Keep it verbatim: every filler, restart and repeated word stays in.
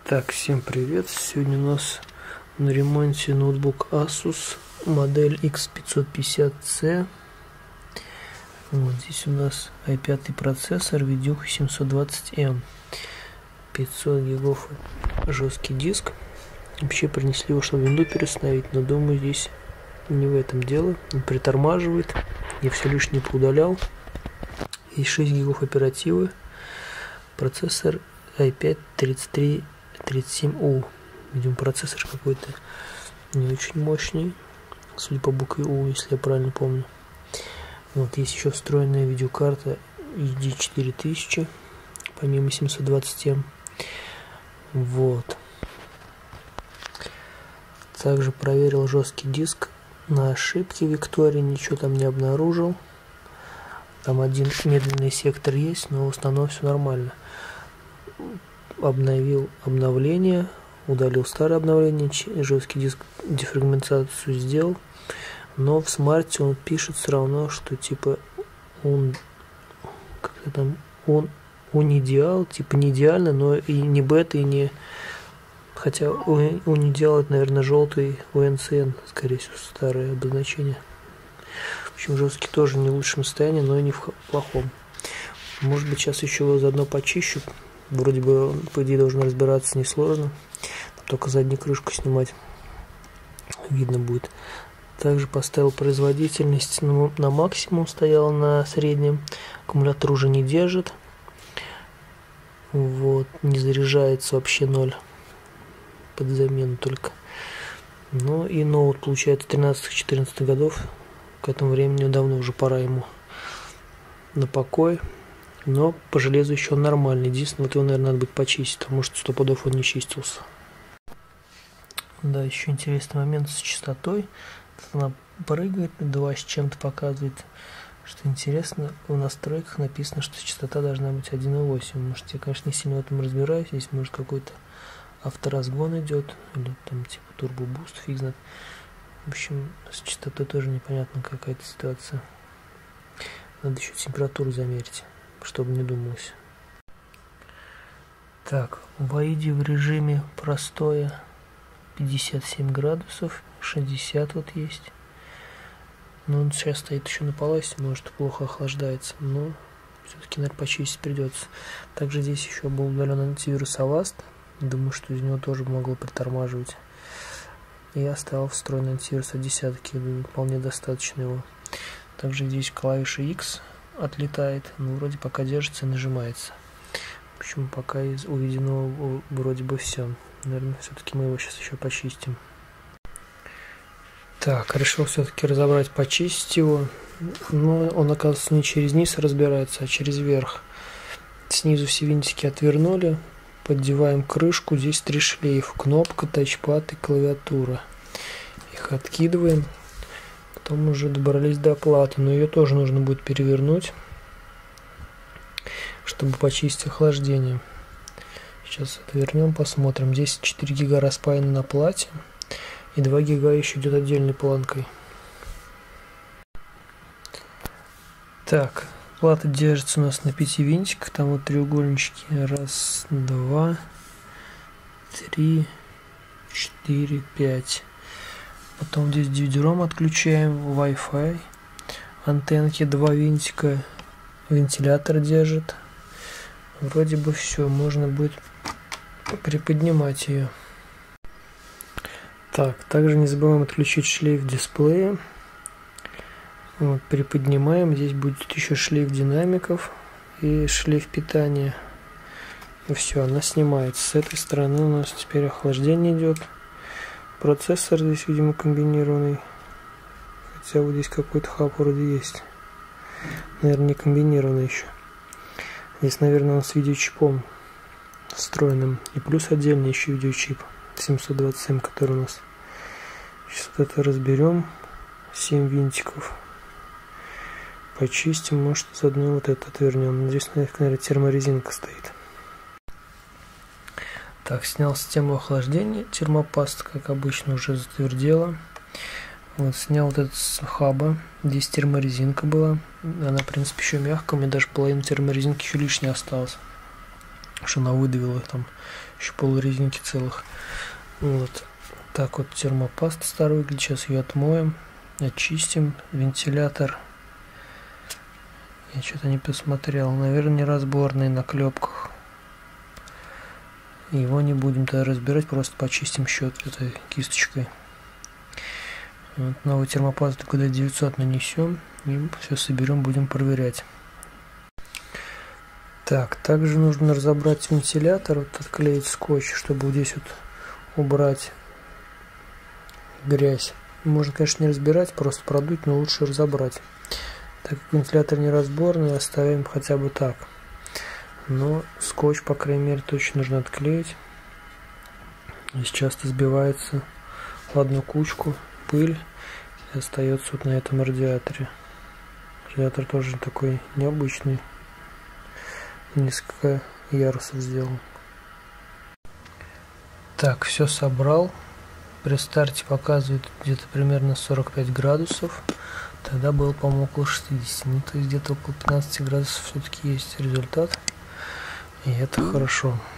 Так, всем привет! Сегодня у нас на ремонте ноутбук Asus, модель икс пятьсот пятьдесят си. Вот здесь у нас ай пять процессор, видюха семьсот двадцать эм, пятьсот гигов жесткий диск. Вообще принесли его, чтобы винду переустановить, но думаю, здесь не в этом дело. Он притормаживает, я все лишнее поудалял. Есть шесть гигов оперативы, процессор ай пять тридцать три тридцать семь у. Видимо, процессор какой-то не очень мощный, судя по букве У, если я правильно помню. Вот есть еще встроенная видеокарта эйч ди четыре тысячи, помимо семьсот двадцать эм. Вот. Также проверил жесткий диск на ошибки Виктории, ничего там не обнаружил. Там один медленный сектор есть, но в основном все нормально. Обновил обновление, удалил старое обновление, жесткий диск дефрагментацию сделал, но в смарте он пишет все равно, что типа он как-то там он он идеал, типа не идеально, но и не бета, и не, хотя он не идеал, наверное, желтый о эн си эн, скорее всего, старое обозначение. В общем, жесткий тоже не в лучшем состоянии, но и не в плохом. Может быть, сейчас еще его заодно почищу. Вроде бы, по идее, должен разбираться несложно. Только заднюю крышку снимать видно будет. Также поставил производительность на, на максимум, стоял на среднем. Аккумулятор уже не держит. Вот, не заряжается вообще ноль. Под замену только. Ну и ноут, получается, тринадцатых-четырнадцатых годов. К этому времени давно уже пора ему на покой. Но по железу еще нормальный. Единственное, вот его, наверное, надо будет почистить, потому что сто пудов он не чистился. Да, еще интересный момент с частотой. Она прыгает, два с чем-то показывает. Что интересно, в настройках написано, что частота должна быть один и восемь. Может, я, конечно, не сильно в этом разбираюсь. Здесь, может, какой-то авторазгон идет. Или там типа турбобуст, фиг знает. В общем, с частотой тоже непонятна какая-то ситуация. Надо еще температуру замерить, чтобы не думалось. Так, в аиде в режиме простое пятьдесят семь градусов, шестьдесят вот есть. Но он сейчас стоит еще на полосе, может, плохо охлаждается, но все-таки, наверное, почистить придется. Также здесь еще был удален антивирус Avast. Думаю, что из него тоже могло притормаживать. И оставил встроенный антивирус от десятки, вполне достаточно его. Также здесь клавиша X отлетает, но вроде пока держится и нажимается. В общем, пока из увиденного вроде бы все. Наверное, все-таки мы его сейчас еще почистим. Так, решил все-таки разобрать, почистить его. Но он, оказывается, не через низ разбирается, а через верх. Снизу все винтики отвернули. Поддеваем крышку. Здесь три шлейфа: кнопка, тачпад и клавиатура. Их откидываем. Потом уже добрались до платы, но ее тоже нужно будет перевернуть, чтобы почистить охлаждение. Сейчас отвернем, посмотрим. Здесь четыре гига распаяны на плате, и два гига еще идет отдельной планкой. Так, плата держится у нас на пяти винтиках, там вот треугольнички. Раз, два, три, четыре, пять. Потом здесь ди ви ди-ром отключаем, Wi-Fi, антенки, два винтика, вентилятор держит. Вроде бы все, можно будет приподнимать ее. Так, также не забываем отключить шлейф дисплея. Вот, приподнимаем, здесь будет еще шлейф динамиков и шлейф питания. И все, она снимается. С этой стороны у нас теперь охлаждение идет. Процессор здесь, видимо, комбинированный. Хотя вот здесь какой-то хаб вроде есть. Наверное, не комбинированный еще. Здесь, наверное, он с видеочипом встроенным. И плюс отдельный еще видеочип семьсот двадцать эм, который у нас. Сейчас вот это разберем. семь винтиков. Почистим. Может, заодно вот это отвернем. Здесь, наверное, терморезинка стоит. Так, снял систему охлаждения, термопаст, как обычно, уже затвердела. Вот, снял вот этот с хаба, здесь терморезинка была. Она, в принципе, еще мягкая, у меня даже половина терморезинки еще лишней осталась. что она выдавила там еще полрезинки целых. Вот так вот термопаста старая выглядит. Сейчас ее отмоем, очистим. Вентилятор. Я что-то не посмотрел. Наверное, неразборный на клепках. Его не будем тогда разбирать, просто почистим счет этой кисточкой. Вот, новую термопасту ка дэ девятьсот нанесем и все соберем, будем проверять. Так, также нужно разобрать вентилятор, вот отклеить скотч, чтобы вот здесь вот убрать грязь. Можно, конечно, не разбирать, просто продуть, но лучше разобрать. Так как вентилятор неразборный, оставим хотя бы так. Но скотч, по крайней мере, точно нужно отклеить. Здесь часто сбивается в одну кучку пыль и остается вот на этом радиаторе. Радиатор тоже такой необычный, несколько ярусов сделан. Так, все собрал. При старте показывает где-то примерно сорок пять градусов. Тогда было, по-моему, около шестидесяти. Ну, то есть где-то около пятнадцати градусов все-таки есть результат. И это хорошо.